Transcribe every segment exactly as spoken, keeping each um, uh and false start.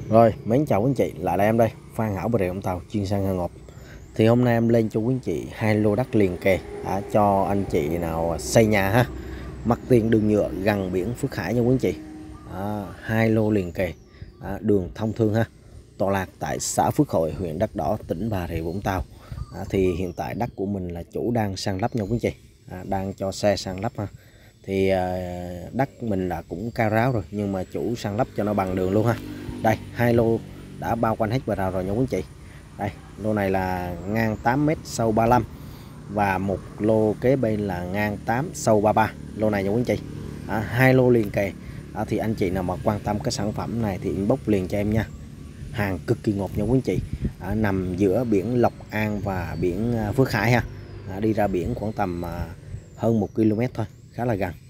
Rồi, mến chào quý anh chị, lại là em đây, Phan Hảo Bà Rịa Vũng Tàu, chuyên săn hàng ngọc. Thì hôm nay em lên cho quý anh chị hai lô đất liền kề à, cho anh chị nào xây nhà ha. Mặt tiền đường nhựa gần biển Phước Hải nha quý anh chị. À, hai lô liền kề, à, đường thông thương ha. Tọa lạc tại xã Phước Hội, huyện Đất Đỏ, tỉnh Bà Rịa Vũng Tàu. À, thì hiện tại đất của mình là chủ đang san lấp nha quý anh chị, à, đang cho xe san lấp ha. Thì à, đất mình là cũng cao ráo rồi, nhưng mà chủ san lấp cho nó bằng đường luôn ha. Đây, hai lô đã bao quanh hết bờ rào rồi nha quý anh chị. Đây, lô này là ngang tám mét, sâu ba mươi lăm, và một lô kế bên là ngang tám, sâu ba mươi ba. Lô này nha quý anh chị, à, hai lô liền kề. À, thì anh chị nào mà quan tâm cái sản phẩm này thì inbox liền cho em nha. Hàng cực kỳ ngọt nha quý anh chị, à, nằm giữa biển Lộc An và biển Phước Hải ha. À, đi ra biển khoảng tầm à, hơn một ki lô mét thôi, khá là gần.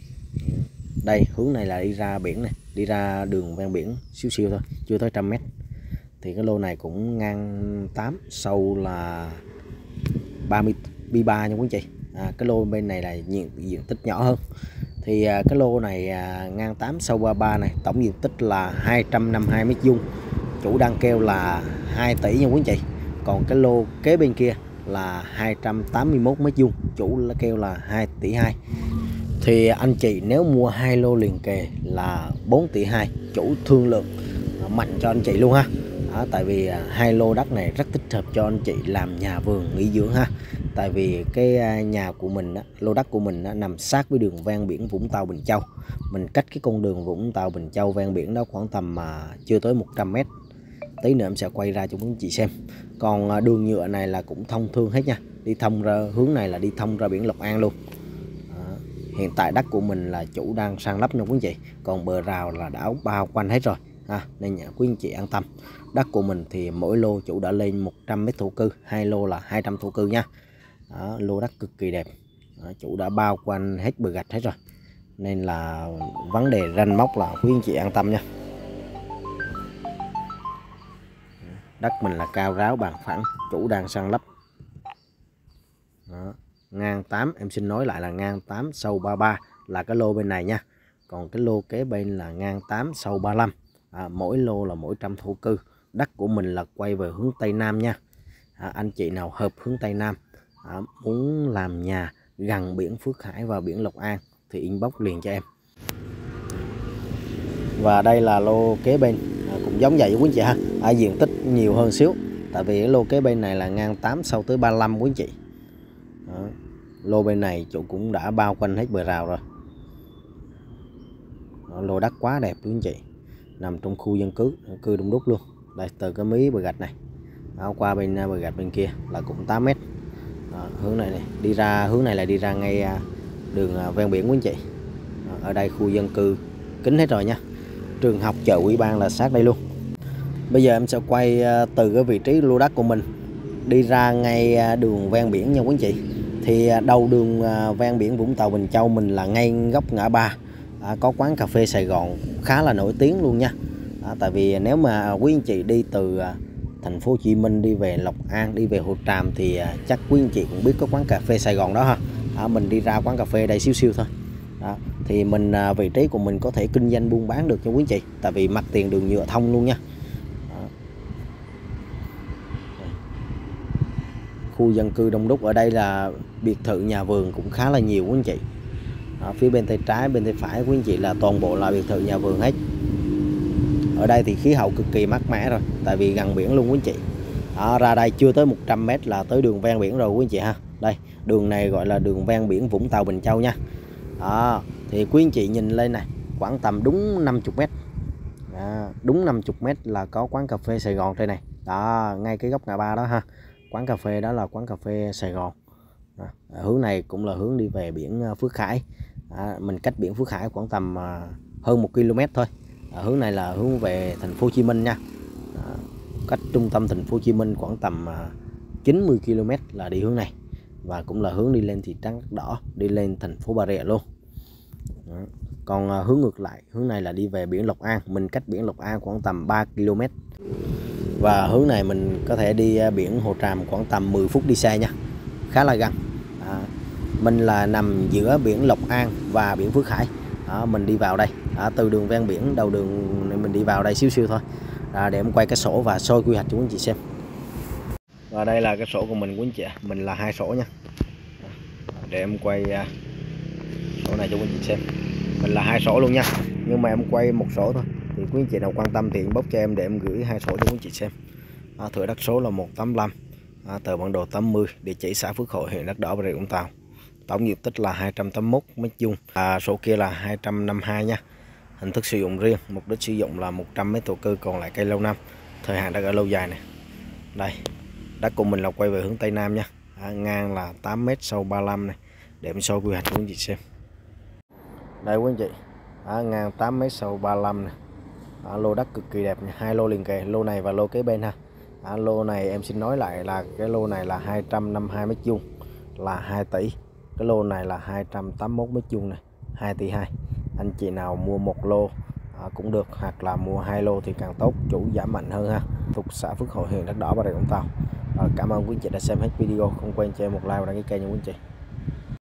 Đây, hướng này là đi ra biển này, đi ra đường ven biển xíu xíu thôi, chưa tới trăm mét. Thì cái lô này cũng ngang tám, sâu là ba mươi ba nha quý anh chị. À, cái lô bên này là diện, diện tích nhỏ hơn. Thì à, cái lô này à, ngang tám, sâu ba mươi ba này, tổng diện tích là hai trăm năm mươi hai mét vuông. Chủ đang kêu là hai tỷ nha quý anh chị. Còn cái lô kế bên kia là hai trăm tám mươi mốt mét vuông, chủ là kêu là hai tỷ hai. Thì anh chị nếu mua hai lô liền kề là bốn tỷ hai, chủ thương lượng mạnh cho anh chị luôn ha. Đó, tại vì hai lô đất này rất thích hợp cho anh chị làm nhà vườn nghỉ dưỡng ha. Tại vì cái nhà của mình, lô đất của mình nằm sát với đường ven biển Vũng Tàu Bình Châu. Mình cách cái con đường Vũng Tàu Bình Châu ven biển đó khoảng tầm mà chưa tới một trăm mét. Tí nữa em sẽ quay ra cho quý anh chị xem. Còn đường nhựa này là cũng thông thương hết nha. Đi thông ra hướng này là đi thông ra biển Lộc An luôn. Hiện tại đất của mình là chủ đang san lấp nha quý anh chị. Còn bờ rào là đã bao quanh hết rồi ha, nên nhà quý anh chị an tâm. Đất của mình thì mỗi lô chủ đã lên một trăm mét thổ cư, hai lô là hai trăm thổ cư nha. Đó, lô đất cực kỳ đẹp. Đó, chủ đã bao quanh hết bờ gạch hết rồi, nên là vấn đề ranh móc là quý anh chị an tâm nha. Đất mình là cao ráo bằng phẳng, chủ đang san lấp. Đó, ngang tám, em xin nói lại là ngang tám, sâu ba mươi ba là cái lô bên này nha. Còn cái lô kế bên là ngang tám, sâu ba mươi lăm. À, mỗi lô là mỗi trăm thổ cư. Đất của mình là quay về hướng Tây Nam nha. À, anh chị nào hợp hướng Tây Nam, à, muốn làm nhà gần biển Phước Hải và biển Lộc An thì inbox liền cho em. Và đây là lô kế bên, à, cũng giống vậy quý anh chị ha. À, diện tích nhiều hơn xíu, tại vì cái lô kế bên này là ngang tám, sâu tới ba mươi lăm quý anh chị. Đó. Lô bên này chủ cũng đã bao quanh hết bờ rào rồi. Đó, lô đất quá đẹp quý anh chị, nằm trong khu dân cư cư đông đúc luôn. Đây, từ cái mí bờ gạch này đó, qua bên bờ gạch bên kia là cũng tám mét. Đó, hướng này, này đi ra hướng này là đi ra ngay đường ven biển quý anh chị. Đó, ở đây khu dân cư kín hết rồi nha. Trường học, chợ, ủy ban là sát đây luôn. Bây giờ em sẽ quay từ cái vị trí lô đất của mình đi ra ngay đường ven biển nha quý anh chị. Thì đầu đường ven biển Vũng Tàu Bình Châu mình là ngay góc ngã ba, à, có quán cà phê Sài Gòn khá là nổi tiếng luôn nha. À, tại vì nếu mà quý anh chị đi từ thành phố Hồ Chí Minh đi về Lộc An, đi về Hồ Tràm thì chắc quý anh chị cũng biết có quán cà phê Sài Gòn đó ha. À, mình đi ra quán cà phê đây xíu xíu thôi. Đó, thì mình vị trí của mình có thể kinh doanh buôn bán được cho quý anh chị, tại vì mặt tiền đường nhựa thông luôn nha. Khu dân cư đông đúc, ở đây là biệt thự nhà vườn cũng khá là nhiều quý anh chị. Đó, phía bên tay trái, bên tay phải quý anh chị là toàn bộ là biệt thự nhà vườn hết. Ở đây thì khí hậu cực kỳ mát mẻ rồi, tại vì gần biển luôn quý anh chị. Đó, ra đây chưa tới một trăm mét là tới đường ven biển rồi quý anh chị ha. Đây, đường này gọi là đường ven biển Vũng Tàu Bình Châu nha. Đó, thì quý anh chị nhìn lên này, khoảng tầm đúng năm mươi mét. Đó, đúng năm mươi mét là có quán cà phê Sài Gòn trên này. Đó, ngay cái góc ngã ba đó ha. Quán cà phê đó là quán cà phê Sài Gòn. Đó, hướng này cũng là hướng đi về biển Phước Hải. À, mình cách biển Phước Hải khoảng tầm à, hơn một ki lô mét thôi. À, hướng này là hướng về thành phố Hồ Chí Minh nha. À, cách trung tâm thành phố Hồ Chí Minh khoảng tầm à, chín mươi ki lô mét là đi hướng này, và cũng là hướng đi lên thị trấn Đất Đỏ, đi lên thành phố Bà Rịa luôn. Đó. Còn à, hướng ngược lại, hướng này là đi về biển Lộc An, mình cách biển Lộc An khoảng tầm ba ki lô mét. Và hướng này mình có thể đi biển Hồ Tràm khoảng tầm mười phút đi xe nha, khá là gần. À, mình là nằm giữa biển Lộc An và biển Phước Hải. Đó, mình đi vào đây, à, từ đường ven biển đầu đường này mình đi vào đây xíu xíu thôi. à, để em quay cái sổ và soi quy hoạch cho quý anh chị xem. Và đây là cái sổ của mình quý anh chị, mình là hai sổ nha. Để em quay sổ này cho quý anh chị xem, mình là hai sổ luôn nha, nhưng mà em quay một sổ thôi, thì quý anh chị nào quan tâm thì inbox cho em để em gửi hai sổ cho quý anh chị xem. À, thửa đất số là một tám lăm, à, tờ bản đồ tám mươi, địa chỉ xã Phước Hội, huyện Đất Đỏ, Bà Rịa Vũng Tàu. Tổng diện tích là hai trăm tám mươi mốt mét vuông, à, sổ kia là hai trăm năm mươi hai nha. Hình thức sử dụng riêng, mục đích sử dụng là một trăm mét thổ cư, còn lại cây lâu năm, thời hạn đất ở lâu dài này. Đây, đất của mình là quay về hướng Tây Nam nha, à, ngang là tám mét, sâu ba mươi lăm này, để em soi quy hoạch cho quý anh chị xem. Đây quý anh chị, à, ngang tám mét, sâu ba mươi lăm này. À, lô đất cực kỳ đẹp nha, hai lô liền kề, lô này và lô kế bên ha. À, lô này em xin nói lại là cái lô này là hai trăm năm mươi hai mét vuông, là hai tỷ. Cái lô này là hai trăm tám mươi mốt mét vuông này, hai tỷ hai. Anh chị nào mua một lô à, cũng được, hoặc là mua hai lô thì càng tốt, chủ giảm mạnh hơn ha. Thuộc xã Phước Hội, huyện Đất Đỏ, Bà Rịa Vũng Tàu. À, cảm ơn quý chị đã xem hết video, không quên cho em một like và đăng ký kênh nha quý chị.